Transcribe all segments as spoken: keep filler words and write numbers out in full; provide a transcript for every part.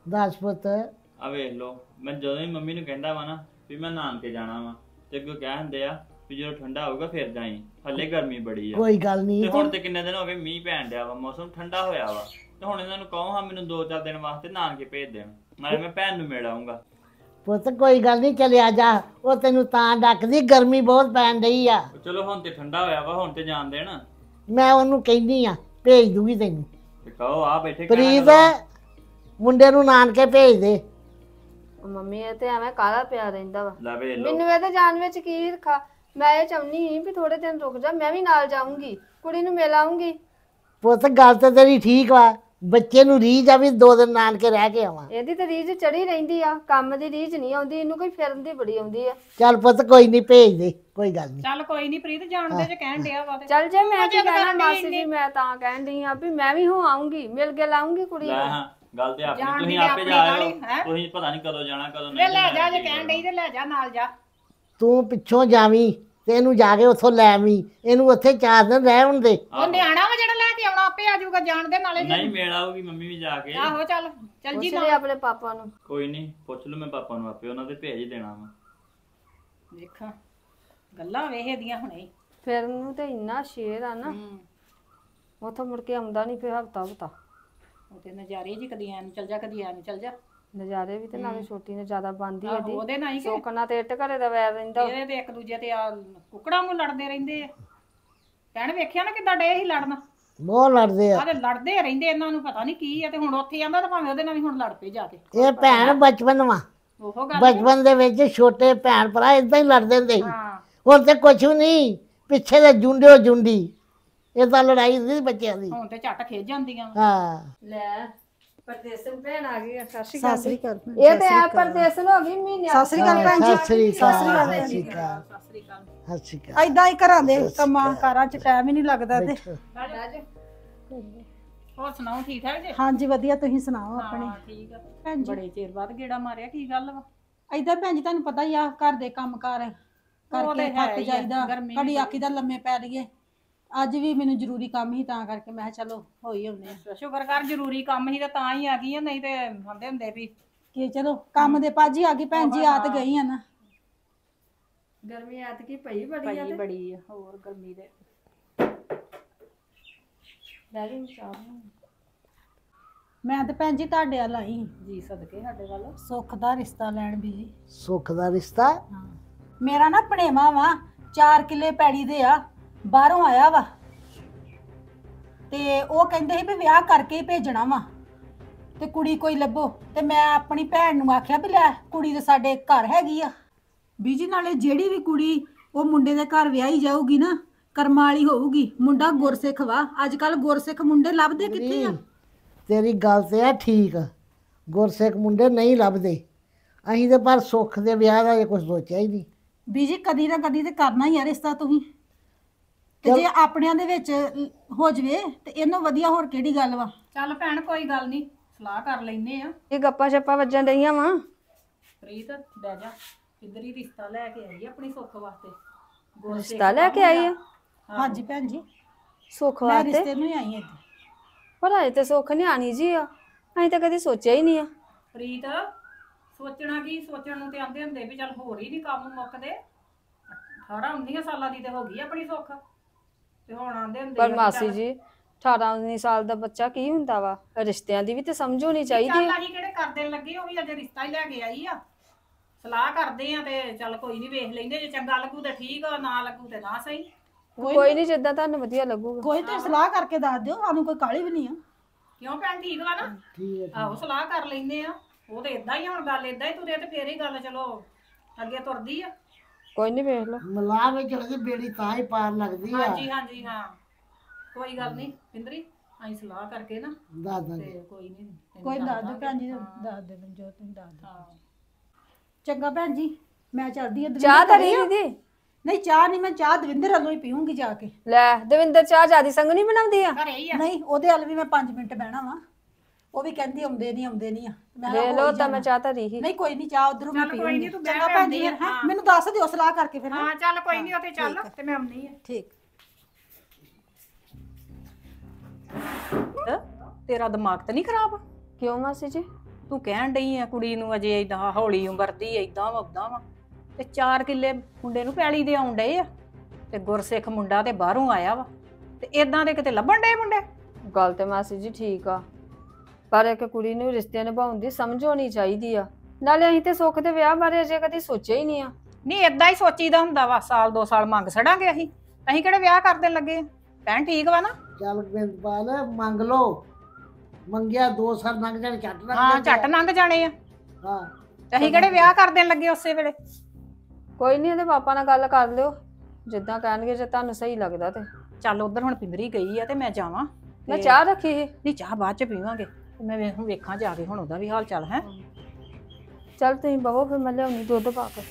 दस पुत ਆ ਵੇਖ ਲੋ ਮੈਂ ਜਦੋਂ ਹੀ ਮੰਮੀ ਨੂੰ ਕਹਿੰਦਾ ਵਾ ਨਾ ਵੀ ਮੈਂ ਨਾਨਕੇ ਜਾਣਾ ਵਾ ਤੇ ਅੱਗੋਂ ਕਹਿ ਹੁੰਦੇ ਆ ਵੀ ਜਦੋਂ ਠੰਡਾ ਹੋਊਗਾ ਫਿਰ ਜਾਈ ਹੱਲੇ ਗਰਮੀ ਬੜੀ ਆ कोई गल नहीं ਤੇ ਹੁਣ ਤੇ ਕਿੰਨੇ ਦਿਨ ਹੋ ਗਏ ਮੀਂਹ ਪੈਣ ਡਿਆ ਵਾ ਮੌਸਮ ਠੰਡਾ ਹੋਇਆ ਵਾ ਤੇ ਹੁਣ ਇਹਨਾਂ ਨੂੰ ਕਹੋ ਹਾਂ ਮੈਨੂੰ ਦੋ ਚਾਰ ਦਿਨ ਵਾਸਤੇ ਨਾਨਕੇ ਭੇਜ ਦੇਣ ਨਾਲੇ ਮੈਂ ਭੈਣ ਨੂੰ ਮਿਲ ਆਊਂਗਾ ਪੁੱਤ ਕੋਈ ਗੱਲ ਨਹੀਂ ਚਲਿਆ ਜਾ ਉਹ ਤੈਨੂੰ ਤਾਂ ਡੱਕਦੀ ਗਰਮੀ ਬਹੁਤ ਪੈਣ ਡਈ ਆ ਚਲੋ ਹੁਣ ਤੇ ਠੰਡਾ ਹੋਇਆ ਵਾ ਹੁਣ ਤੇ ਜਾਣ ਦੇਣ ਮੈਂ ਉਹਨੂੰ ਕਹਿੰਦੀ ਆ ਭੇਜ ਦੂਗੀ ਤੈਨੂੰ ਤੇ ਕਹੋ ਆ ਬੈਠੇ ਪ੍ਰੀਤ ਮੁੰਡੇ ਨੂੰ ਨਾਨਕੇ ਭੇਜ ਦੇ ਮੰਮੀ ਇਹ ਤੇ ਐਵੇਂ ਕਾਲਾ ਪਿਆ ਰਹਿੰਦਾ ਵਾ ਲੈ ਵੇਖ ਲੋ ਮੈਨੂੰ ਇਹਦੇ ਜਾਣ ਵਿੱਚ ਕੀ ਰੱਖਾ ਮੈਂ ਇਹ ਚਾਹੁੰਦੀ ਸੀ ਵੀ ਥੋੜੇ ਦਿਨ ਰੁਕ ਜਾ ਮੈਂ ਵੀ ਨਾਲ ਜਾਊਂਗੀ ਕੁੜੀ ਨੂੰ ਮਿਲ ਆਊਂਗੀ ਪੁੱਤ ਗੱਲ ਤਾਂ ਤੇਰੀ ਠੀਕ ਵਾ ਬੱਚੇ ਨੂੰ ਰੀਝ ਆ ਵੀ ਦੋ ਦਿਨ ਨਾਨਕੇ ਰਹਿ ਕੇ ਆਵਾਂ ਇਹਦੀ ਤੇ ਰੀਝ ਚੜੀ ਰਹਿੰਦੀ ਆ ਕੰਮ ਦੀ ਰੀਝ ਨਹੀਂ ਆਉਂਦੀ ਇਹਨੂੰ ਕੋਈ ਫਿਰਨ ਦੀ ਬੜੀ ਆਉਂਦੀ ਆ ਚੱਲ ਪੁੱਤ ਕੋਈ ਨਹੀਂ ਭੇਜ ਦੇ ਕੋਈ ਗੱਲ ਨਹੀਂ ਚੱਲ ਕੋਈ ਨਹੀਂ ਪ੍ਰੀਤ ਜਾਣਦੇ ਜੇ ਕਹਿਣ ਡਿਆ ਵਾ ਤੇ ਚੱਲ ਜੇ ਮੈਂ ਕੀ ਕਹਿਣਾ ਮਾਸੀ ਜੀ ਮੈਂ ਤਾਂ ਕਹਿਣ ਡਈ ਆ ਵੀ ਮੈਂ ਵੀ ਹੋ ਆਊਂਗੀ ਮਿਲ ਕੇ ਲਾਉਂਗੀ ਕੁੜੀ ਲੈ ਨੂੰ ਹਾਂ ਗੱਲ ਤੇ ਆਪਣੀ ਜਾਣ ਤੁਸੀਂ ਦੀ ਆਪੇ ਆਪਣੀ ਜਾਇਓ ਗਾਲੀ, ਹੈਂ? ਤੁਸੀਂ ਪਤਾ ਨਹੀਂ ਕਦੋਂ ਜਾਣਾ ਕਦੋਂ ਵੇ ਨਹੀਂ ਲੈ ਜਾ ਜੇ ਕਹਿਣ ਡਈ ਤੇ ਲੈ ਜਾ ਨਾਲ ਜਾ ਤੂੰ ਪਿੱਛੋਂ ਜਾਵੀਂ ਤੇ ਇਹਨੂੰ ਜਾ ਕੇ ਉੱਥੋਂ ਲੈ ਆਵੀਂ ਇਹਨੂੰ ਉੱਥੇ ਚਾਰ ਦਿਨ ਰਹਿ ਹੁਣ ਦੇ ਉਹ ਨਿਆਣਾ ਵਾ ਜਿਹੜਾ ਲੈ ਕੇ ਆਉਣਾ ਆਪੇ ਆ ਜਾਊਗਾ ਜਾਣ ਦੇ ਨਾਲੇ ਨਹੀਂ ਮੇਲ ਆਊਗੀ ਮੰਮੀ ਵੀ ਜਾ ਕੇ ਆਹੋ ਚੱਲ ਚੱਲ ਜੀ ਪੁੱਛ ਲੈ ਆਪਣੇ ਪਾਪਾ ਨੂੰ ਕੋਈ ਨਹੀਂ ਪੁੱਛ ਲੂ ਮੈਂ ਪਾਪਾ ਨੂੰ ਆਪੇ ਉਹਨਾਂ ਦੇ ਭੇਜ ਹੀ ਦੇਣਾ ਵਾ ਦੇਖਾਂ ਗੱਲਾਂ ਵੇਖਦੀਆਂ ਹੁਣੇ ਫਿਰ ਨੂੰ ਤੇ ਇੰਨਾ ਸ਼ੇਰ ਆ ਨਾ ਹੂੰ ਉੱਥੋਂ ਮੁੜ ਕੇ ਆਉਂਦਾ ਨਹੀਂ ਫਿਰ ਹਫਤਾ ਹਫਤਾ ਉਹ ਤੇ ਨਜ਼ਾਰੇ ਜੀ ਕਦੀ ਐ ਨੂੰ ਚੱਲ ਜਾ ਕਦੀ ਐ ਨੂੰ ਚੱਲ ਜਾ ਨਜ਼ਾਰੇ ਵੀ ਤੇ ਨਾਲੇ ਛੋਟੀ ਨੇ ਜ਼ਿਆਦਾ ਬੰਦੀ ਆਹੋ, ਇਹਦੀ ਉਹਦੇ ਨਾਲ ਹੀ ਕਿ ਸੋਕਣਾ ਤੇ ਇੱਟ ਘਰੇ ਦਾ ਵੈਰ ਰਹਿੰਦਾ ਇਹਦੇ ਤੇ ਇੱਕ ਦੂਜੇ ਤੇ ਆ ਕੁਕੜਾਂ ਨੂੰ ਲੜਦੇ ਰਹਿੰਦੇ ਆ ਕਹਿਣ ਵੇਖਿਆ ਨਾ ਕਿੱਦਾਂ ਡੇ ਹੀ ਲੜਨਾ ਬਹੁਤ ਲੜਦੇ ਆ ਆਹ ਤੇ ਲੜਦੇ ਰਹਿੰਦੇ ਇਹਨਾਂ ਨੂੰ ਪਤਾ ਨਹੀਂ ਕੀ ਆ ਤੇ ਹੁਣ ਉੱਥੇ ਆਂਦਾ ਤਾਂ ਭਾਵੇਂ ਉਹਦੇ ਨਾਲ ਵੀ ਹੁਣ ਲੜ ਪਏ ਜਾ ਕੇ ਇਹ ਭੈਣ ਬਚਪਨ ਵਾ ਉਹੋ ਗੱਲ ਬਚਪਨ ਦੇ ਵਿੱਚ ਛੋਟੇ ਭੈਣ ਭਰਾ ਇਦਾਂ ਹੀ ਲੜਦੇ ਹੁੰਦੇ ਸੀ ਹਾਂ ਹੁਣ ਤੇ ਕੁਛ ਵੀ ਨਹੀਂ ਪਿੱਛੇ ਦੇ ਜੁੰਡਿਓ ਜੁੰਡੀ ਇਹ ਤਾਂ ਲੜਾਈ ਹੁੰਦੀ ਸੀ ਬੱਚਿਆਂ ਦੀ ਹੁਣ ਤੇ ਝੱਟ ਖੇਜ ਜਾਂਦੀਆਂ ਹਾਂ ਲੈ ਪਰਦੇਸਨ ਭੈਣ ਆ ਗਈ ਸਤਿ ਸ਼੍ਰੀ ਸਤਿ ਸ੍ਰੀ ਅਕਾਲ ਇਹ ਤੇ ਆ ਪਰਦੇਸਨ ਹੋ ਗਈ ਮਹੀਨੇ ਸਤਿ ਸ੍ਰੀ ਅਕਾਲ ਭੈਣ ਜੀ ਸਤਿ ਸ੍ਰੀ ਅਕਾਲ ਸਤਿ ਸ੍ਰੀ ਅਕਾਲ ਸਤਿ ਸ੍ਰੀ ਅਕਾਲ ਸਤਿ ਸ੍ਰੀ ਅਕਾਲ ਸਤਿ ਸ੍ਰੀ ਅਕਾਲ ਐਦਾਂ ਹੀ ਘਰਾਂ ਦੇ ਕੰਮਾਂ ਕਾਰਾਂ 'ਚ ਟਾਈਮ ਹੀ ਨਹੀਂ ਲੱਗਦਾ ਤੇ ਹੋਰ ਸੁਣਾਓ ਠੀਕ ਠਾਕ ਜੀ ਹਾਂਜੀ ਵਧੀਆ ਤੁਸੀਂ ਸੁਣਾਓ ਆਪਣੇ ਹਾਂ ਠੀਕ ਆ ਭੈਣ ਜੀ ਬੜੇ ਚਿਰ ਬਾਅਦ ਗੇੜਾ ਮਾਰਿਆ ਕੀ ਗੱਲ ਵਾ ਐਦਾਂ ਭੈਣ ਜੀ ਤੁਹਾਨੂੰ ਪਤਾ ਹੀ ਆ ਘਰ ਦੇ ਕੰਮ ਕਾਰ ਕਰਕੇ ਹੈ ਥੱਕ ਹੀ ਆ, ਜਾਈਦਾ ਗਰਮੀ ਕਦੀ ਆਖੀ ਦਾ ਲੰਮੇ ਪੈ ਲਈਏ ਅੱਜ ਵੀ ਮੈਨੂੰ ਜ਼ਰੂਰੀ ਕੰਮ ਹੀ ਤਾਂ ਕਰਕੇ ਮੈਂ ਕਿਹਾ ਚਲੋ ਹੋਈ ਹੁੰਦੇ ਆ ਸ਼ੁਕਰ ਕਰ ਜ਼ਰੂਰੀ ਕੰਮ ਹੀ ਤਾਂ ਤਾਂ ਹੀ ਆ ਗਈ ਆ ਨਹੀਂ ਤੇ ਆਂਦੇ ਹੁੰਦੇ ਵੀ ਕਿ ਚਲੋ ਕੰਮ ਦੇ ਪਾਜੀ ਆ ਗਈ ਭੈਣ ਜੀ ਆ ਤੇ ਗਈ ਆ ਨਾ ਗਰਮੀ ਐਤਕੀ ਪਈ ਬੜੀ ਆ ਪਈ ਬੜੀ ਆ ਹੋਰ ਗਰਮੀ ਦੇ ਲੈ ਲਈ ਚਾਹ ਬਣਾ। ਮੈਂ ਤੇ ਭੈਣ ਜੀ ਤੁਹਾਡੇ ਵੱਲ ਆਈ ਜੀ ਸਦਕੇ ਸਾਡੇ ਵੱਲ ਸੁੱਖ ਦਾ ਰਿਸ਼ਤਾ ਲੈਣ ਵੀ ਜੀ ਸੁੱਖ ਦਾ ਰਿਸ਼ਤਾ ਮੇਰਾ ਨਾ ਭਣੇਵਾ ਵਾ ਚਾਰ ਕਿੱਲੇ ਪੈੜੀ ਦੇ ਆ ਬਾਹਰੋਂ ਆਇਆ ਵਾ ਤੇ ਉਹ ਕਹਿੰਦੇ ਸੀ ਵੀ ਵਿਆਹ ਕਰਕੇ ਹੀ ਭੇਜਣਾ ਵਾ ਤੇ ਕੁੜੀ ਕੋਈ ਲੱਭੋ ਤੇ ਮੈਂ ਆਪਣੀ ਭੈਣ ਨੂੰ ਆਖਿਆ ਵੀ ਲੈ ਕੁੜੀ ਤੇ ਸਾਡੇ ਘਰ ਹੈਗੀ ਆ ਬੀਜੀ ਨਾਲੇ ਜਿਹੜੀ ਵੀ ਕੁੜੀ ਉਹ ਮੁੰਡੇ ਦੇ ਘਰ ਵਿਆਹੀ ਜਾਊਗੀ ਨਾ ਕਰਮਾਂ ਵਾਲੀ ਹੋਊਗੀ ਮੁੰਡਾ ਗੁਰਸਿੱਖ ਵਾ ਅੱਜ ਕੱਲ ਗੁਰਸਿੱਖ ਮੁੰਡੇ ਲੱਭਦੇ ਕਿੱਥੇ ਆ ਤੇਰੀ ਗੱਲ ਤੇ ਆ ਠੀਕ ਗੁਰਸਿੱਖ ਮੁੰਡੇ ਨਹੀਂ ਲੱਭਦੇ ਅਸੀਂ ਤੇ ਪਰ ਸੁੱਖ ਦੇ ਵਿਆਹ ਦਾ ਕੁਝ ਸੋਚਿਆ ਹੀ ਨਹੀਂ ਬੀਜੀ ਕਦੀ ਨਾ ਕਦੀ ਤੇ ਕਰਨਾ ਹੀ ਆ ਰਿਸ਼ਤਾ ਤੁਸੀਂ ਤੇ ਜੇ ਆਪਣਿਆਂ ਦੇ ਵਿੱਚ ਹੋ ਜਵੇ ਤੇ ਇਹਨੂੰ ਵਧੀਆ ਹੋਰ ਕਿਹੜੀ ਗੱਲ ਵਾ ਚੱਲ ਭੈਣ ਕੋਈ ਗੱਲ ਨਹੀਂ ਸਲਾਹ ਕਰ ਲੈਨੇ ਆ ਇਹ ਗੱਪਾਂ ਛੱਪਾਂ ਵੱਜਣ ਡਈਆਂ ਵਾ ਪ੍ਰੀਤ ਬਹਿ ਜਾ ਇੱਧਰ ਹੀ ਰਿਸ਼ਤਾ ਲੈ ਕੇ ਆਈ ਆਪਣੀ ਸੁੱਖ ਵਾਸਤੇ ਰਿਸ਼ਤਾ ਲੈ ਕੇ ਆਈ ਆ ਹਾਂਜੀ ਭੈਣ ਜੀ ਸੁੱਖ ਮੈਂ ਵਾਸਤੇ ਰਿਸ਼ਤੇ ਨੂੰ ਹੀ ਆਈ ਹਾਂ ਇੱਥੇ ਪਰ ਅਜੇ ਤੇ ਸੁੱਖ ਨਿਆਣੀ ਜੀ ਆ ਅਸੀਂ ਤਾਂ ਕਦੀ ਸੋਚਿਆ ਹੀ ਨਹੀਂ ਆ ਪ੍ਰੀਤ ਸੋਚਣਾ ਕੀ ਸੋਚਣ ਨੂੰ ਤੇ ਆਂਦੇ ਹੁੰਦੇ ਵੀ ਚੱਲ ਹੋਰ ਹੀ ਨਹੀਂ ਕੰਮ ਮੁੱਕਦੇ ਅਠਾਰਾਂ ਉੱਨੀ ਸਾਲਾਂ ਦੀ ਤੇ ਹੋ ਗਈ ਆਪਣੀ ਸੁੱਖ ਤੇ ਹੁਣ ਆਂਦੇ ਹੁੰਦੇ ਪਰ ਮਾਸੀ ਜੀ ਅਠਾਰਾਂ ਉੱਨੀ ਸਾਲ ਦਾ ਬੱਚਾ ਕੀ ਹੁੰਦਾ ਵਾ ਰਿਸ਼ਤਿਆਂ ਦੀ ਵੀ ਤੇ ਸਮਝ ਹੋਣੀ ਚਾਹੀਦੀ ਚੱਲ ਆ ਅਸੀਂ ਕਿਹੜੇ ਕਰਦੇ ਲੱਗੇ ਉਹ ਵੀ ਅਜੇ ਰਿਸ਼ਤਾ ਹੀ ਲੈ ਕੇ ਆਈ ਆ ਸਲਾਹ ਕਰਦੇ ਆ ਤੇ ਚੱਲ ਕੋਈ ਨਹੀਂ ਵੇਖ ਲੈਂਦੇ ਜੇ ਚੰਗਾ ਲੱਗੂ ਤੇ ਠੀਕ ਆ ਨਾ ਲੱਗੂ ਤੇ ਨਾ ਸਹੀ ਕੋਈ ਨਹੀਂ ਜਿੱਦਾਂ ਤੁਹਾਨੂੰ ਵਧੀਆ ਲੱਗੂਗਾ ਕੋਈ ਤੇ ਸਲਾਹ ਕਰਕੇ ਦੱਸ ਦਿਓ ਸਾਨੂੰ ਕੋਈ ਕਾਹਲੀ ਵੀ ਨਹੀਂ ਆ ਕਿਉਂ ਭੈਣ ਠੀਕ ਵਾ ਨਾ ਠੀਕ ਹੈ ਆਹੋ ਸਲਾਹ ਕਰ ਲੈਂਦੇ ਆ ਉਹ ਤੇ ਇਦਾਂ ਹੀ ਹੁਣ ਗੱਲ ਇਦਾਂ ਹੀ ਤੁਰੇ ਤੇ ਫੇਰ ਹੀ ਗੱਲ ਚਲੋ ਅੱਗੇ ਤੁਰਦੀ ਆ ਕੋਈ ਨਹੀਂ ਵੇਖ ਲਓ ਮਲਾਹ ਵਿੱਚ ਉਹਦੀ ਬੇੜੀ ਤਾਂ ਹੀ ਪਾਰ ਲੱਗਦੀ ਆ ਹਾਂਜੀ ਹਾਂਜੀ ਹਾਂ ਕੋਈ ਗੱਲ ਨਹੀਂ ਪਿੰਦਰੀ ਅਸੀਂ ਸਲਾਹ ਕਰਕੇ ਨਾ ਦੱਸ ਦਾਂਗੇ ਤੇ ਕੋਈ ਨਹੀਂ ਕੋਈ ਦੱਸ ਦਿਓ ਭੈਣ ਜੀ ਦੱਸ ਦਿਓ ਜੋ ਤੁਸੀਂ ਦੱਸ ਦਿਓ ਹਾਂ ਚੰਗਾ ਭੈਣ ਜੀ ਮੈਂ ਚੱਲਦੀ ਆ ਚਾਹ ਤਾਂ ਨਹੀਂ ਦੀਦੀ ਨਹੀਂ ਚਾਹ ਨਹੀਂ ਮੈਂ ਚਾਹ ਦਵਿੰਦਰ ਵੱਲੋਂ ਹੀ ਪੀਉਂਗੀ ਜਾ ਕੇ ਲੈ ਦਵਿੰਦਰ ਚਾਹ ਜਿਆਦੀ ਸੰਗ ਨਹੀਂ ਬਣਾਉਂਦੀ ਆ ਘਰੇ ਹੀ ਆ ਨਹੀਂ ਉਹਦੇ ਵੱਲ ਵੀ ਮੈਂ ਪੰਜ ਮਿੰਟ ਬਹਿਣਾ ਵਾ ਉਹ ਵੀ ਕਹਿੰਦੀ ਆਉਂਦੇ ਨਹੀਂ ਆਉਂਦੇ ਨਹੀਂ ਆ ਮੈਂ ਕਿਹਾ ਵੇਖ ਹੋ ਲਓ ਹੀ ਤਾਂ ਮੈਂ ਜਾਣਾ। ਚਾਹ ਤਾਂ ਰਹੀ ਨਹੀਂ ਕੋਈ ਨਹੀਂ ਚਾਹ ਉਧਰੋਂ ਮੈਂ ਚੱਲ ਕੋਈ ਪੀਉਂਗੀ ਨੀ, ਤੂੰ ਬਹਿ ਚੰਗਾ ਭੈਣ ਜੀ ਪੈਂਦੀ ਆ, ਹੈਂ? ਹਾਂ। ਮੈਨੂੰ ਦੱਸ ਦਿਓ ਸਲਾਹ ਕਰਕੇ ਫਿਰ ਹੈਂ? ਹਾਂ ਚੱਲ ਕੋਈ ਨਹੀਂ ਉੱਥੇ ਚੱਲ ਤੇ ਮੈਂ ਆਉਣੀ ਆ ਠੀਕ ਤੇਰਾ ਦਿਮਾਗ ਤਾਂ ਨਹੀਂ ਖਰਾਬ ਕਿਉਂ ਮਾਸੀ ਜੀ ਤੂੰ ਕਹਿਣ ਡਈ ਆ ਕੁੜੀ ਨੂੰ ਅਜੇ ਏਦਾਂ ਹੌਲੀ ਉਮਰ ਦੀ ਏਦਾਂ ਵਾ ਉਦਾਂ ਵਾ ਤੇ ਚਾਰ ਕਿੱਲੇ ਮੁੰਡੇ ਨੂੰ ਪੈਲੀ ਦੇ ਆਉਣ ਡਏ ਆ ਤੇ ਗੁਰਸਿੱਖ ਮੁੰਡਾ ਤੇ ਬਾਹਰੋਂ ਆਇਆ ਵਾ ਤੇ ਏਦਾਂ ਦੇ ਕਿਤੇ ਲੱਭਣ ਡਏ ਮੁੰਡੇ। ਗੱਲ ਤੇ ਮਾਸੀ ਜੀ ਠੀਕ ਆ, ਪਰ ਇੱਕ ਕੁੜੀ ਨੂੰ ਰਿਸ਼ਤੇ ਨਿਭਾਉਣ ਦੀ ਸਮਝ ਹੋਣੀ ਚਾਹੀਦੀ ਆ। ਨਾਲੇ ਅਸੀਂ ਤੇ ਸੁੱਖ ਦੇ ਵਿਆਹ ਬਾਰੇ ਅਜੇ ਕਦੀ ਸੋਚਿਆ ਹੀ ਨਹੀਂ ਆ। ਨਹੀਂ ਏਦਾਂ ਹੀ ਸੋਚੀਦਾ ਹੁੰਦਾ ਵਾ, ਸਾਲ ਦੋ ਸਾਲ ਮੰਗ ਛੜਾਂਗੇ ਅਸੀਂ ਅਸੀਂ ਕਿਹੜੇ ਵਿਆਹ ਕਰਨ ਲੱਗੇ ਆ। ਭੈਣ ਠੀਕ ਵਾ ਨਾ? ਚੱਲ ਬਿੰਦਪਾਲ ਮੰਗ ਲਓ, ਮੰਗਿਆ ਦੋ ਸਾਲ ਲੰਘ ਜਾਣ ਝੱਟ ਲੰਘ ਹਾਂ ਜਾਂਦੇ ਝੱਟ ਆ। ਲੰਘ ਜਾਣੇ ਆ ਹਾਂ ਤੇ ਅਸੀਂ ਕਿਹੜੇ ਵਿਆਹ ਕਰ ਦੇਣ ਲੱਗੇ ਉਸੇ ਵੇਲੇ। ਕੋਈ ਨਹੀਂ, ਇਹਦੇ ਪਾਪਾ ਨਾਲ ਗੱਲ ਕਰ ਲਿਓ, ਜਿੱਦਾਂ ਕਹਿਣਗੇ, ਜੇ ਤੁਹਾਨੂੰ ਸਹੀ ਲੱਗਦਾ ਤੇ। ਚੱਲ ਉਧਰ ਹੁਣ ਪਿੰਦਰੀ ਗਈ ਆ ਤੇ ਮੈਂ ਜਾਵਾਂ। ਮੈਂ ਚਾਹ ਰੱਖੀ ਸੀ। ਨਹੀਂ ਚਾਹ ਬਾਅਦ ਚ ਪੀਵਾਂਗੇ ਤੇ ਮੈਂ ਵੇਖ ਵੇਖਾਂ ਜਾ ਕੇ ਹੁਣ ਉਹਦਾ ਵੀ ਹਾਲ ਚਾਲ ਹੈ। ਚੱਲ ਤੁਸੀਂ ਬਵੋ, ਫਿਰ ਮੈਂ ਲਿਆਉਣੀ ਦੁੱਧ ਪਾ ਕੇ।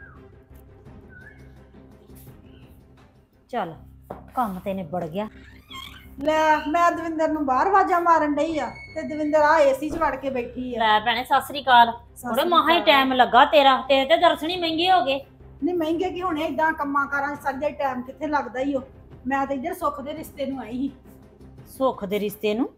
ਚੱਲ ਕੰਮ ਤੇ ਨਿਬੜ ਗਿਆ। ਲੈ ਮੈਂ ਦਵਿੰਦਰ ਨੂੰ ਬਾਹਰ ਆਵਾਜ਼ਾਂ ਮਾਰਨ ਡਈ ਆ ਤੇ ਦਵਿੰਦਰ ਆ ਏਸੀ 'ਚ ਵੜ ਕੇ ਬੈਠੀ ਆ। ਲੈ ਭੈਣੇ ਸਤਿ ਸ੍ਰੀ ਅਕਾਲ। ਥੋੜੇ ਮਹਾ ਹੀ ਟਾਈਮ ਲੱਗਾ ਤੇਰਾ, ਤੇਰੇ ਤੇ ਦਰਸ਼ਨ ਹੀ ਮਹਿੰਗੇ ਹੋ ਗਏ। ਨਹੀਂ ਮਹਿੰਗੇ ਕੀ ਹੋਣੇ, ਏਦਾਂ ਕੰਮਾਂ ਕਾਰਾਂ 'ਚ ਸਾਡਾ ਟਾਈਮ ਕਿੱਥੇ ਲੱਗਦਾ ਹੀ ਉਹ। ਮੈਂ ਤਾਂ ਇੱਧਰ ਸੁੱਖ ਦੇ ਰਿਸ਼ਤੇ ਨੂੰ ਆਈ ਸੀ। ਸੁੱਖ ਦੇ ਰਿਸ਼ਤੇ ਨੂੰ?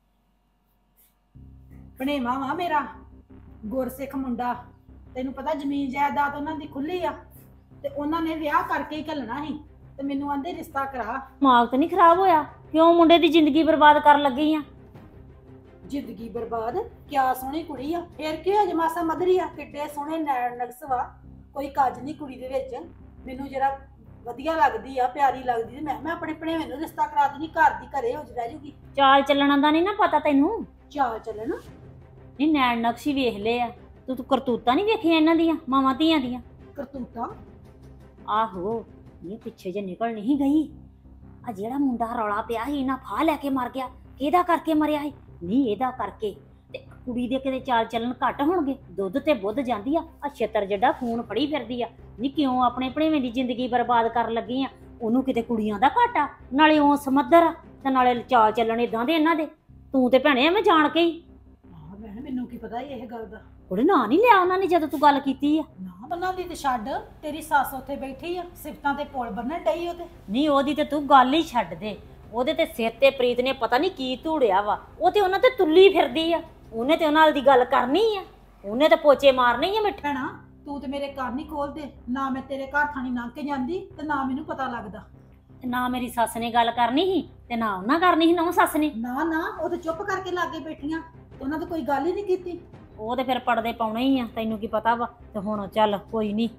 ਭਣੇਵਾ ਵਾ ਮੇਰਾ ਗੁਰਸਿੱਖ ਮੁੰਡਾ, ਤੈਨੂੰ ਪਤਾ ਜ਼ਮੀਨ ਜਾਇਦਾਦ ਉਹਨਾਂ ਦੀ ਖੁੱਲੀ ਆ ਤੇ ਉਹਨਾਂ ਨੇ ਵਿਆਹ ਕਰਕੇ ਹੀ ਘੱਲਣਾ ਸੀ ਤੇ ਮੈਨੂੰ ਆਂਦੇ ਰਿਸ਼ਤਾ ਕਰਾ। ਦਿਮਾਗ ਤਾਂ ਨਹੀਂ ਖਰਾਬ ਹੋਇਆ? ਕਿਉਂ ਮੁੰਡੇ ਦੀ ਜ਼ਿੰਦਗੀ ਬਰਬਾਦ ਕਰਨ ਲੱਗੀ ਆ? ਜ਼ਿੰਦਗੀ ਬਰਬਾਦ? ਕਿਆ ਸੋਹਣੀ ਕੁੜੀ ਆ, ਫੇਰ ਕੀ ਹੋਇਆ ਜੇ ਮਾਸਾ ਮਧਰੀ ਆ, ਕਿੱਡੇ ਸੋਹਣੇ ਨੈਣ ਨਕਸ ਵਾ, ਕੋਈ ਕੱਜ ਨਹੀਂ ਕੁੜੀ ਦੇ ਵਿੱਚ। ਮੈਨੂੰ ਜਿਹੜਾ ਵਧੀਆ ਲੱਗਦੀ ਆ, ਪਿਆਰੀ ਲੱਗਦੀ, ਤੇ ਮੈਂ ਮੈਂ ਆਪਣੇ ਭਣੇਵੇਂ ਨੂੰ ਰਿਸ਼ਤਾ ਕਰਾ ਦਿੰਦੀ, ਘਰ ਦੀ ਘਰੇ ਹੋ ਰਹਿ ਜੂਗੀ। ਚਾਲ ਚੱਲਣਾ ਦਾ ਨਹੀਂ ਨਾ ਪਤਾ ਤੈਨੂੰ? ਚਾਲ ਚੱਲਣ? ਨਹੀਂ ਨੈਣ ਨਕਸ਼ੀ ਵੇਖ ਲਏ ਆ ਤੂੰ, ਤੂੰ ਕਰਤੂਤਾਂ ਨਹੀਂ ਵੇਖੀਆਂ ਇਹਨਾਂ ਦੀਆਂ ਮਾਵਾਂ ਧੀਆਂ ਦੀਆਂ? ਕਰਤੂਤਾਂ? ਆਹੋ ਇਹ ਪਿੱਛੇ ਜੇ ਨਿਕਲ ਨਹੀਂ ਗਈ। ਆ ਜਿਹੜਾ ਮੁੰਡਾ ਰੌਲਾ ਪਿਆ ਸੀ ਨਾ, ਫਾਹ ਲੈ ਕੇ ਮਰ ਗਿਆ, ਕਿਹਦਾ ਕਰਕੇ ਮਰਿਆ ਸੀ? ਨਹੀਂ ਇਹਦਾ ਕਰਕੇ। ਤੇ ਕੁੜੀ ਦੇ ਕਿਤੇ ਚਾਲ ਚੱਲਣ ਘੱਟ ਹੋਣਗੇ? ਦੁੱਧ ਤੇ ਬੁੱਧ ਜਾਂਦੀ ਆ, ਆ ਛੇਤਰ ਜੱਡਾ ਫੋਨ ਫੜੀ ਫਿਰਦੀ ਆ। ਨਹੀਂ ਕਿਉਂ ਆਪਣੇ ਭਣੇਵੇਂ ਦੀ ਜ਼ਿੰਦਗੀ ਬਰਬਾਦ ਕਰਨ ਲੱਗੀ ਆ? ਉਹਨੂੰ ਕਿਤੇ ਕੁੜੀਆਂ ਦਾ ਘਾਟਾ, ਨਾਲੇ ਉਹ ਸਮੱਧਰ ਆ ਤੇ ਨਾਲੇ ਚਾਲ ਚੱਲਣ ਇਦਾਂ ਦੇ ਇਹਨਾਂ ਦੇ। ਤੂੰ ਤੇ ਭੈਣੇ ਐਵੇਂ ਜਾਣ ਕੇ ਹੀ। ਆਹ ਭੈਣ ਮੈਨੂੰ ਕੀ ਪਤਾ ਇਹ ਗੱਲ ਦਾ। ਉਹਦੇ ਨਾਂ ਨਹੀਂ ਲਿਆ ਉਹਨਾਂ ਨੇ ਜਦੋਂ ਤੂੰ ਗੱਲ ਕੀਤੀ ਆ? ਨਾ ਉਹਨਾਂ ਦੀ ਤੇ ਛੱਡ, ਤੇਰੀ ਸੱਸ ਉੱਥੇ ਬੈਠੀ ਆ ਸਿਫਤਾਂ ਤੇ ਪੁਲ ਬੰਨਣ ਡਈ ਉਹ ਤੇ। ਨਹੀਂ ਉਹਦੀ ਤੇ ਤੂੰ ਗੱਲ ਹੀ ਛੱਡ ਦੇ। ਉਹਦੇ ਤੇ ਸਿਰ ਤੇ ਪ੍ਰੀਤ ਨੇ ਪਤਾ ਨਹੀਂ ਕੀ ਧੂੜਿਆ ਵਾ, ਉਹ ਤੇ ਉਹਨਾਂ ਤੇ ਤੁੱਲੀ ਫਿਰਦੀ ਆ। ਉਹਨੇ ਤੇ ਉਹਨਾਂ ਨਾਲ ਦੀ ਗੱਲ ਕਰਨੀ ਆ, ਉਹਨੇ ਤੇ ਪੋਚੇ ਮਾਰਨੇ ਆ ਮਿੱਠਾ। ਭੈਣਾ ਤੂੰ ਤੇ ਮੇਰੇ ਕੰਨ ਨਹੀਂ ਖੋਲਦੇ, ਨਾ ਮੈਂ ਤੇਰੇ ਘਰ ਥਾਣੀ ਲੰਘ ਕੇ ਜਾਂਦੀ ਤੇ ਨਾ ਮੈਨੂੰ ਪਤਾ ਲੱਗਦਾ। ਨਾ ਮੇਰੀ ਸੱਸ ਨੇ ਗੱਲ ਕਰਨੀ ਸੀ ਤੇ ਨਾ ਉਹਨਾਂ ਕਰਨੀ ਸੀ, ਨਾ ਸੱਸ ਨੇ। ਨਾ ਨਾ ਉਹ ਤੇ ਚੁੱਪ ਕਰਕੇ ਲਾਗੇ ਬੈਠੀਆਂ, ਉਹਨਾਂ ਤੇ ਕੋਈ ਗੱਲ ਹੀ ਨਹੀਂ ਕੀਤੀ। ਉਹ ਤੇ ਫਿਰ ਪੜਦੇ ਪਾਉਣੇ ਹੀ ਆ, ਤੈਨੂੰ ਕੀ ਪਤਾ ਵਾ। ਤੇ ਹੁਣ ਚੱਲ ਕੋਈ ਨਹੀਂ।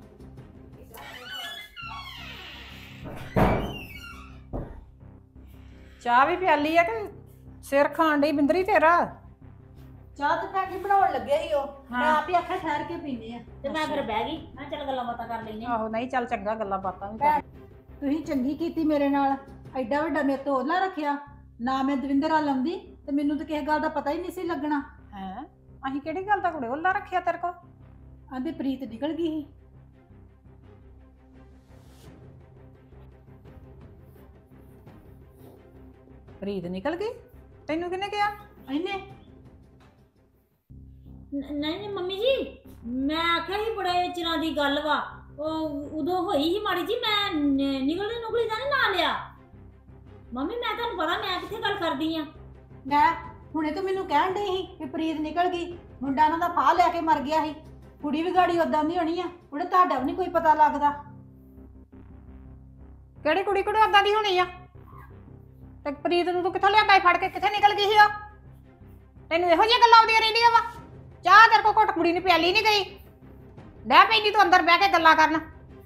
ਚਾਹ ਵੀ ਪਿਆਲੀ ਆ ਕਿ ਸਿਰ ਖਾਣ ਡਈ ਬਿੰਦਰੀ ਤੇਰਾ? ਚਾਹ ਤੇ ਭੈਣ ਜੀ ਬਣਾਉਣ ਲੱਗੇ ਸੀ ਉਹ, ਮੈਂ ਆਪ ਹੀ ਆਖਿਆ ਠਹਿਰ ਕੇ ਪੀਨੇ ਆ। ਤੇ ਮੈਂ ਫਿਰ ਬਹਿ ਗਈ, ਮੈਂ ਚੱਲ ਗੱਲਾਂ ਬਾਤਾਂ ਕਰ ਲੈਨੇ। ਆਹੋ ਨਹੀਂ ਚੱਲ ਚੰਗਾ, ਗੱਲਾਂ ਬਾਤਾਂ ਵੀ ਕਰ। ਤੁਸੀਂ ਚੰਗੀ ਕੀਤੀ ਮੇਰੇ ਨਾਲ, ਐਡਾ ਵੱਡਾ ਮੇਰੇ ਤੋਂ ਉਹਲਾ ਰੱਖਿਆ। ਨਾ ਮੈਂ ਦਵਿੰਦਰ ਆ ਲਾਉਂਦੀ ਤੇ ਮੈਨੂੰ ਤਾਂ ਕਿਸੇ ਗੱਲ ਦਾ ਪਤਾ ਹੀ ਨਹੀਂ ਸੀ ਲੱਗਣਾ। ਹੈ ਅਸੀਂ ਕਿਹੜੀ ਗੱਲ ਦਾ ਕੁੜੇ ਉੱਲਾ ਰੱਖਿਆ ਤੇਰੇ ਕੋ? ਆਂਦੇ ਪ੍ਰੀਤ ਨਿਕਲ ਗਈ ਸੀ। ਪ੍ਰੀਤ ਨਿਕਲ ਗਈ? ਤੈਨੂੰ ਕਿਹਨੇ ਕਿਹਾ? ਇਹਨੇ। ਨਹੀਂ ਨਹੀਂ ਮੰਮੀ ਜੀ, ਮੈਂ ਆਖਿਆ ਸੀ ਬੜੇ ਚਿਰਾਂ ਦੀ ਗੱਲ ਵਾ, ਉਹ ਉਦੋਂ ਹੋਈ ਸੀ ਮਾੜੀ ਜੀ, ਮੈਂ ਨਿਕਲਦੀ ਨੁਕਲੀ ਦਾ ਨੀ ਨਾਂ ਲਿਆ। ਮੰਮੀ ਮੈਂ ਤੁਹਾਨੂੰ ਪਤਾ ਮੈਂ ਕਿੱਥੇ ਗੱਲ ਕਰਦੀ ਆ। ਮੈਂ ਹੁਣੇ ਤੂੰ ਮੈਨੂੰ ਕਹਿਣ ਡਈ ਸੀ ਕਿ ਪ੍ਰੀਤ ਨਿਕਲ ਗਈ, ਮੁੰਡਾ ਉਹਨਾਂ ਦਾ ਫਾਹ ਲੈ ਕੇ ਮਰ ਗਿਆ ਸੀ। ਕੁੜੀ ਵੀ ਗਾੜੀ ਉਦਾਂ ਦੀ ਹੋਣੀ ਆ, ਉਹਨੇ ਤੁਹਾਡਾ ਵੀ ਨਹੀਂ ਕੋਈ ਪਤਾ ਲੱਗਦਾ। ਕਿਹੜੀ ਕੁੜੀ ਕੁੜੀ ਓਦਾਂ ਦੀ ਹੋਣੀ ਆ? ਤੇ ਪ੍ਰੀਤ ਨੂੰ ਤੂੰ ਕਿੱਥੋਂ ਲਿਆਂਦਾ ਫੜ ਕੇ? ਕਿੱਥੇ ਨਿਕਲ ਗਈ ਸੀ ਉਹ? ਤੈਨੂੰ ਇਹੋ ਜਿਹੀਆਂ ਗੱਲਾਂ ਆਉਂਦੀਆਂ ਰਹਿੰਦੀਆਂ ਵਾ? ਚਾਹ ਤੇਰੇ ਕੋ ਘੁੱਟ ਕੁੜੀ ਨੂੰ ਪਿਆਲੀ ਨਹੀਂ ਗਈ? ਡਹਿ ਪੈਂਦੀ ਤੂੰ ਅੰਦਰ ਬਹਿ ਕੇ ਗੱਲਾਂ ਕਰਨ।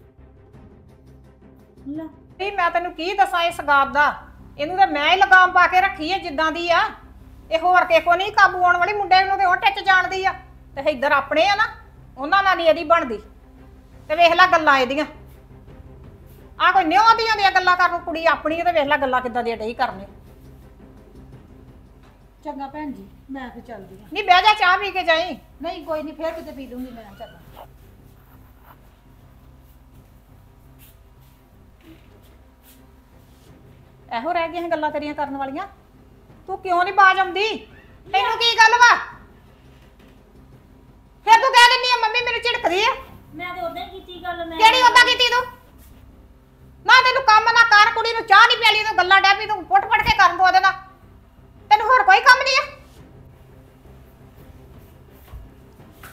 ਨਹੀਂ ਮੈਂ ਤੈਨੂੰ ਕੀ ਦੱਸਾਂ ਇਸ ਗੱਲ ਦਾ, ਇਹਨੂੰ ਤਾਂ ਮੈਂ ਹੀ ਲਗਾਮ ਪਾ ਕੇ ਰੱਖੀ ਹੈ ਜਿੱਦਾਂ ਦੀ ਆ। ਇਹ ਹੋਰ ਕਿਸੇ ਕੋ ਨਹੀਂ ਕਾਬੂ ਆਉਣ ਵਾਲੀ। ਮੁੰਡੇ ਨੂੰ ਤੇ ਉਹ ਟਿੱਚ ਜਾਣਦੀ ਆ ਤੇ ਇੱਧਰ ਆਪਣੇ ਆ ਨਾ, ਉਹਨਾਂ ਨਾਲ ਨਹੀਂ ਇਹਦੀ ਬਣਦੀ। ਤੇ ਵੇਖ ਲੈ ਗੱਲਾਂ ਇਹਦੀਆਂ, ਆ ਕੋਈ ਨਿਉ ਦੀਆਂ ਦੀਆਂ ਗੱਲਾਂ ਕਰਨ। ਕੁੜੀ ਆਪਣੀ ਤੇ ਵੇਖ ਲੈ ਗੱਲਾਂ ਕਿੱਦਾਂ ਦੀਆਂ ਡਈ ਕਰਨੇ। ਚੰਗਾ ਭੈਣ ਜੀ, ਮੈਂ ਫਿਰ ਚੱਲਦੀ ਆ। ਨਹੀਂ ਬਹਿ ਜਾ, ਚਾਹ ਪੀ ਕੇ ਜਾਈ। ਨਹੀਂ ਕੋਈ ਨਹੀਂ, ਫੇਰ ਕਿਤੇ ਪੀ ਦੂੰਗੀ ਮੈਂ। ਚੱਲਾਂ। ਇਹੋ ਰਹਿ ਗਈਆਂ ਗੱਲਾਂ ਤੇਰੀਆਂ ਕਰਨ ਵਾਲੀਆਂ। ਤੂੰ ਕਿਉਂ ਨਹੀਂ ਬਾਜ ਆਉਂਦੀ? ਤੈਨੂੰ ਕੀ ਗੱਲ ਵਾ? ਫਿਰ ਤੂੰ ਕਹਿ ਦਿੰਦੀ ਆ ਮੰਮੀ ਮੈਨੂੰ ਝਿੜਕਦੀ ਆ। ਮੈਂ ਤੇ ਉਦਾਂ ਹੀ ਕੀਤੀ ਗੱਲ। ਮੈਂ ਕਿਹੜੀ ਉਦਾਂ ਕੀਤੀ ਤੂੰ? ਨਾ ਤੈਨੂੰ ਕੰਮ ਨਾ ਕਰ, ਕੁੜੀ ਨੂੰ ਚਾਹ ਨਹੀਂ ਪਿਆਲੀ, ਤੂੰ ਗੱਲਾਂ ਡੈ ਪਈ, ਤੂੰ ਫੁੱਟ ਫੁੱਟ ਕੇ ਕਰਨ ਦੋ ਉਹਦੇ ਨਾਲ। ਤੈਨੂੰ ਹੋਰ ਕੋਈ ਕੰਮ ਨਹੀਂ ਆ?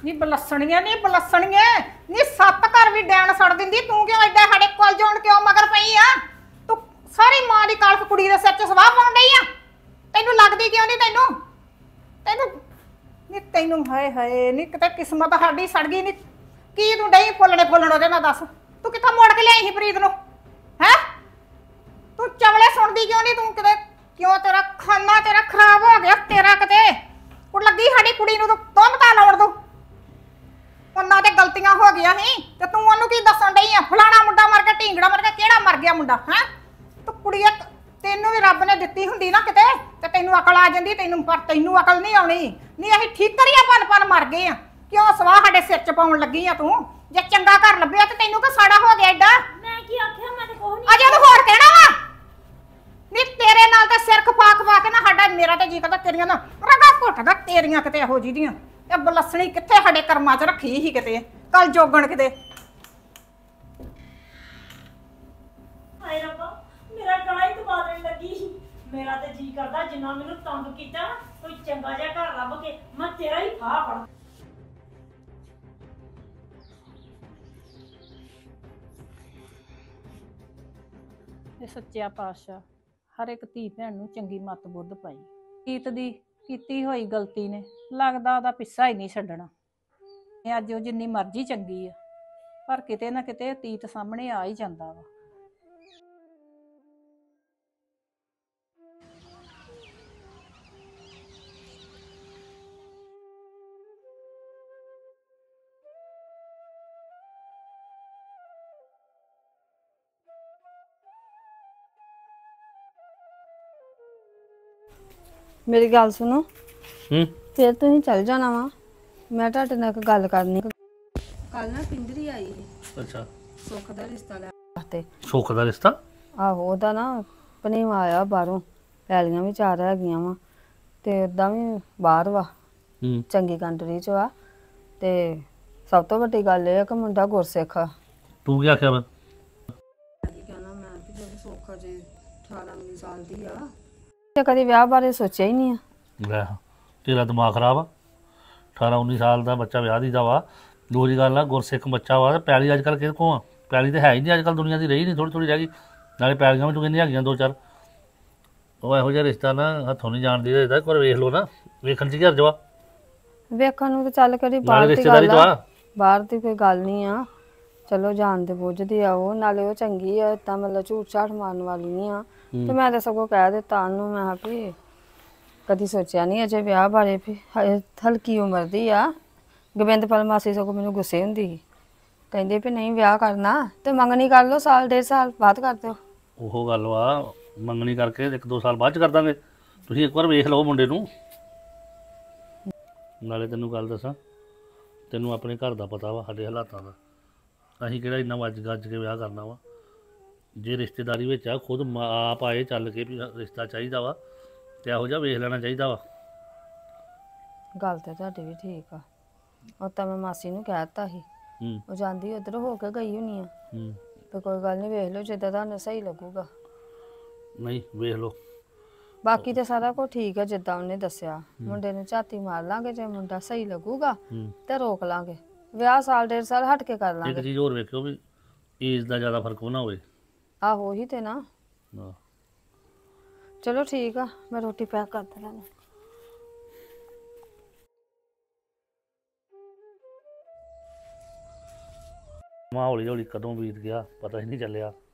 ਨੀ ਬਲਸਣੀਆਂ ਨੀ ਬਲਸਣੀਆਂ ਨੀ ਸੱਤ ਘਰ ਵੀ ਡੈਣ ਸੜ ਦਿੰਦੀ ਤੂੰ ਕਿਉਂ ਐਡਾ ਸਾਡੇ ਕੋਲ ਜਾਣ ਕਿਉਂ ਮਗਰ ਪਈ ਆ ਤੂੰ ਸਾਰੀ ਮਾਂ ਦੀ ਕਾਲਖ ਕੁੜੀ ਦੇ ਸਿਰ 'ਚ ਸਵਾਹ ਪਾਉਣ ਡਈ ਆ ਤੈਨੂੰ ਲੱਗਦੀ ਕਿਉਂ ਨਹੀਂ ਤੈਨੂੰ ਤੈਨੂੰ ਨੀ ਤੈਨੂੰ ਹਾਏ ਹਾਏ ਨੀ ਕਿਤੇ ਕਿਸਮਤ ਸਾਡੀ ਸੜ ਗਈ ਨੀ ਕੀ ਤੂੰ ਡਈ ਫੁੱਲਣੇ ਫੁੱਲਣ ਉਹਦੇ ਨਾਲ ਦੱਸ ਤੂੰ ਕਿੱਥੋਂ ਮੋੜ ਕੇ ਲਿਆਈ ਸੀ ਪ੍ਰੀਤ ਨੂੰ ਹੈ ਤੂੰ ਚਵਲੇ ਸੁਣਦੀ ਕਿਉਂ ਨਹੀਂ ਤੂੰ ਕਿਤੇ ਕਿਉਂ ਤੇਰਾ ਖਾਨਾ ਤੇਰਾ ਖਰਾਬ ਹੋ ਗਿਆ ਤੇਰਾ ਕਿਤੇ ਕੁੜ ਲੱਗੀ ਸਾਡੀ ਕੁੜੀ ਨੂੰ ਤੂੰ ਤੋਮਤਾ ਲਾਉਣ ਤੂੰ ਉਹਨਾਂ ਤੇ ਗਲਤੀਆਂ ਹੋ ਗਈਆਂ ਸੀ ਤੇ ਤੂੰ ਉਹਨੂੰ ਕੀ ਦੱਸਣ ਡਈ ਆ ਫਲਾਣਾ ਮੁੰਡਾ ਮਰ ਗਿਆ ਢੀਂਗੜਾ ਮਰ ਗਿਆ ਕਿਹੜਾ ਮਰ ਗਿਆ ਮੁੰਡਾ ਹੈ ਤੂੰ ਕੁੜੀ ਇੱਕ ਤੈਨੂੰ ਵੀ ਰੱਬ ਨੇ ਦਿੱਤੀ ਹੁੰਦੀ ਨਾ ਕਿਤੇ ਤੇ ਤੈਨੂੰ ਅਕਲ ਆ ਜਾਂਦੀ ਤੈਨੂੰ ਪਰ ਤੈਨੂੰ ਅਕਲ ਨਹੀਂ ਆਉਣੀ ਨਹੀਂ ਅਸੀਂ ਠੀਕ ਕਰੀਆ ਪਨ ਪਨ ਮਰ ਗਏ ਆ ਕਿਉਂ ਸਵਾਹ ਸਾਡੇ ਸਿਰ 'ਚ ਪਾਉਣ ਲੱਗੀ ਆ ਤੂੰ ਜੇ ਚੰਗਾ ਘਰ ਲੱਭਿਆ ਤੇ ਤੈਨੂੰ ਕੋ ਸਾੜਾ ਹੋ ਗਿਆ ਏਡਾ ਮੈਂ ਕੀ ਆਖਿਆ ਮੈਂ ਤਾਂ ਕੁਛ ਨਹੀਂ ਅਜੇ ਤੂੰ ਹੋਰ ਕਹਿਣਾ ਵਾ ਨੀ ਤੇਰੇ ਨਾਲ ਤਾਂ ਸਿਰ ਖਪਾ ਖਪਾ ਕੇ ਨਾ ਸਾਡਾ ਮੇਰਾ ਤੇ ਜੀ ਕਰਦਾ ਤੇਰੀਆਂ ਨਾ ਰਗਾ ਘੁੱਟਦਾ ਤੇਰੀਆਂ ਕਿਤੇ ਇਹੋ ਜਿਹੀ ਦੀਆਂ ਇਹ ਬਲਸਣੀ ਕਿੱਥੇ ਸਾਡੇ ਕਰਮਾਂ 'ਚ ਰੱਖੀ ਸੀ ਕਿਤੇ ਕੱਲ ਜੋਗਣ ਕਿਤੇ ਹਾਏ ਰੱਬਾ ਮੇਰਾ ਗਲਾ ਹੀ ਦਬਾ ਦੇਣ ਲੱਗੀ ਸੀ ਮੇਰਾ ਤੇ ਜੀ ਕਰਦਾ ਜਿੰਨਾ ਮੈਨੂੰ ਤੰਗ ਕੀਤਾ ਕੋਈ ਚੰਗਾ ਜਿਹਾ ਘਰ ਲੱਭ ਕੇ ਮੈਂ ਤੇਰਾ ਹੀ ਫਾਹ ਫੜ ਇਹ ਸੱਚਿਆ ਪਾਤਸ਼ਾਹ ਹਰ ਇੱਕ ਧੀ ਭੈਣ ਨੂੰ ਚੰਗੀ ਮੱਤ ਬੁੱਧ ਪਾਈ ਕੀਤ ਦੀ ਕੀਤੀ ਹੋਈ ਗਲਤੀ ਨੇ ਲੱਗਦਾ ਉਹਦਾ ਪਿੱਛਾ ਹੀ ਨਹੀਂ ਛੱਡਣਾ ਇਹ ਅੱਜ ਉਹ ਜਿੰਨੀ ਮਰਜ਼ੀ ਚੰਗੀ ਆ ਪਰ ਕਿਤੇ ਨਾ ਕਿਤੇ ਤੀਤ ਸਾਹਮਣੇ ਆ ਹੀ ਜਾਂਦਾ ਵਾ ਮੇਰੀ ਗੱਲ ਸੁਣੋ ਹੂੰ ਫਿਰ ਤੁਸੀਂ ਚੱਲ ਜਾਣਾ ਵਾ ਮੈਂ ਤੁਹਾਡੇ ਨਾਲ ਇੱਕ ਗੱਲ ਕਰਨੀ ਕੱਲ ਨਾ ਪਿੰਦਰੀ ਆਈ ਸੀ ਅੱਛਾ ਸੁੱਖ ਦਾ ਰਿਸ਼ਤਾ ਲੈ ਵਾਸਤੇ ਸੁੱਖ ਦਾ ਰਿਸ਼ਤਾ ਆਹੋ ਉਹਦਾ ਨਾ ਭਣੇਵਾਂ ਆਇਆ ਬਾਹਰੋਂ ਪੈਲੀਆਂ ਵੀ ਚਾਰ ਹੈਗੀਆਂ ਵਾ ਤੇ ਉਦਾਂ ਵੀ ਬਾਹਰ ਵਾ ਹੂੰ ਚੰਗੀ ਕੰਟਰੀ ਚ ਵਾ ਤੇ ਸਭ ਤੋਂ ਵੱਡੀ ਗੱਲ ਇਹ ਆ ਕਿ ਮੁੰਡਾ ਗੁਰਸਿੱਖ ਆ ਤੂੰ ਕੀ ਆਖਿਆ ਮੈਂ ਕਹਿਣਾ ਮੈਂ ਕਿ ਜਦੋਂ ਸੁੱਖ ਜੇ ਅਠਾਰਾਂ ਉੱਨੀ ਸਾਲ ਦੀ ਆ ਤੇ ਕਦੇ ਵਿਆਹ ਬਾਰੇ ਸੋਚਿਆ ਹੀ ਨਹੀਂ ਆ ਲੈ ਤੇਰਾ ਦਿਮਾਗ ਖਰਾਬ ਆ ਅਠਾਰਾਂ ਉੱਨੀ ਸਾਲ ਦਾ ਬੱਚਾ ਵਿਆਹ ਦੀ ਦਾ ਵਾ ਦੂਜੀ ਗੱਲ ਆ ਗੁਰਸਿੱਖ ਬੱਚਾ ਵਾ ਤੇ ਪੈਲੀ ਅੱਜ ਕੱਲ੍ਹ ਕਿਹਦੇ ਕੋਲ ਆ ਪੈਲੀ ਤੇ ਹੈ ਹੀ ਨਹੀਂ ਅੱਜ ਕੱਲ੍ਹ ਦੁਨੀਆ ਦੀ ਰਹੀ ਨਹੀਂ ਥੋੜ੍ਹੀ ਥੋੜ੍ਹੀ ਰਹਿ ਗਈ ਨਾਲੇ ਪੈਲੀਆਂ ਵਿੱਚ ਕਿੰਨੀਆਂ ਹੈਗੀਆਂ ਦੋ ਚਾਰ ਉਹ ਇਹੋ ਜਿਹਾ ਰਿਸ਼ਤਾ ਨਾ ਹੱਥੋਂ ਨਹੀਂ ਜਾਣ ਦੀ ਇਹਦਾ ਇੱਕ ਵਾਰ ਵੇਖ ਲਓ ਨਾ ਵੇਖਣ 'ਚ ਕੀ ਹਰਜ ਵਾ ਵੇਖਣ ਨੂੰ ਤਾਂ ਚੱਲ ਕਰੀ ਨਾਲੇ ਬਾਹਰ ਦੀ ਰਿਸ਼ਤੇਦਾਰੀ ਗੱਲ ਤੋਂ ਆ ਆ ਬਾਹਰ ਦੀ ਕੋਈ ਗੱਲ ਨਹੀਂ ਆ ਚਲੋ ਜਾਣਦੇ ਬੁੱਝਦੀ ਆ ਉਹ ਨਾਲੇ ਉਹ ਚੰਗੀ ਆ ਤਾਂ ਮਤਲਬ ਝੂਠ ਝਾਠ ਮਾਰਨ ਵਾਲੀ ਨਹੀਂ ਆ ਤੇ ਮੈਂ ਤਾਂ ਸਗੋਂ ਕਹਿ ਦਿੱਤਾ ਉਹਨੂੰ ਮੈਂ ਕਿਹਾ ਵੀ ਕਦੀ ਸੋਚਿਆ ਨਹੀਂ ਅਜੇ ਵਿਆਹ ਬਾਰੇ ਵੀ ਹਜੇ ਹਲਕੀ ਉਮਰ ਦੀ ਆ ਗੋਬਿੰਦਪਾਲ ਮਾਸੀ ਸਗੋਂ ਮੈਨੂੰ ਗੁੱਸੇ ਹੁੰਦੀ ਸੀ ਕਹਿੰਦੇ ਵੀ ਨਹੀਂ ਵਿਆਹ ਕਰਨਾ ਤੇ ਮੰਗਣੀ ਕਰ ਲਓ ਸਾਲ ਡੇਢ ਸਾਲ ਬਾਅਦ ਕਰ ਦਿਓ ਉਹ ਗੱਲ ਵਾ ਮੰਗਣੀ ਕਰਕੇ ਇੱਕ ਦੋ ਸਾਲ ਬਾਅਦ 'ਚ ਕਰ ਦਾਂਗੇ ਤੁਸੀਂ ਇੱਕ ਵਾਰ ਵੇਖ ਲਓ ਮੁੰਡੇ ਨੂੰ ਨਾਲੇ ਤੈਨੂੰ ਗੱਲ ਦੱਸਾਂ ਤੈਨੂੰ ਆਪਣੇ ਘਰ ਦਾ ਪਤਾ ਵਾ ਸਾਡੇ ਹਾਲਾਤਾਂ ਦਾ ਅਸੀਂ ਕਿਹੜਾ ਇੰਨਾ ਵੱਜ ਗੱਜ ਕੇ ਵਿਆਹ ਕਰਨਾ ਵਾ ਜੇ ਰਿਸ਼ਤੇਦਾਰੀ ਵਿੱਚ ਆ ਖੁਦ ਮਾਂ ਆਪ ਆਏ ਚੱਲ ਕੇ ਵੀ ਰਿਸ਼ਤਾ ਚਾਹੀਦਾ ਵਾ ਤੇ ਇਹੋ ਜਿਹਾ ਵੇਖ ਲੈਣਾ ਚਾਹੀਦਾ ਵਾ ਗੱਲ ਤਾਂ ਤੁਹਾਡੀ ਵੀ ਠੀਕ ਆ ਉਹ ਤਾਂ ਮੈਂ ਮਾਸੀ ਨੂੰ ਕਹਿ ਦਿੱਤਾ ਸੀ ਹੂੰ ਉਹ ਜਾਂਦੀ ਉਧਰ ਹੋ ਕੇ ਗਈ ਹੋਣੀ ਆ ਹੂੰ ਤੇ ਕੋਈ ਗੱਲ ਨਹੀਂ ਵੇਖ ਲਓ ਜਿੱਦਾਂ ਤੁਹਾਨੂੰ ਸਹੀ ਲੱਗੂਗਾ ਨਹੀਂ ਵੇਖ ਲਓ ਬਾਕੀ ਤੇ ਸਾਰਾ ਕੁਝ ਠੀਕ ਆ ਜਿੱਦਾਂ ਉਹਨੇ ਦੱਸਿਆ ਮੁੰਡੇ ਨੂੰ ਝਾਤੀ ਮਾਰ ਲਾਂਗੇ ਜੇ ਮੁੰਡਾ ਸਹੀ ਲੱਗੂਗਾ ਹੂੰ ਤੇ ਰੋਕ ਲਾਂਗੇ ਵਿਆਹ ਸਾਲ ਡੇਢ ਸਾਲ ਹਟ ਕੇ ਕਰ ਇੱਕ ਲਾਂਗੇ ਚੀਜ਼ ਹੋਰ ਵੇਖਿਓ ਵੀ ਏਜ ਦਾ ਜ਼ਿਆਦਾ ਫਰਕ ਨਾ ਹੋਵੇ ਆਹੋ ਹੀ ਤੇ ਨਾ ਹਾਂ ਚਲੋ ਠੀਕ ਆ ਮੈਂ ਰੋਟੀ ਪੈਕ ਕਰ ਦਿਆਂ ਮਾਂ ਹੌਲੀ ਹੌਲੀ ਕਦੋਂ ਬੀਤ ਗਿਆ ਪਤਾ ਹੀ ਨਹੀਂ ਚੱਲਿਆ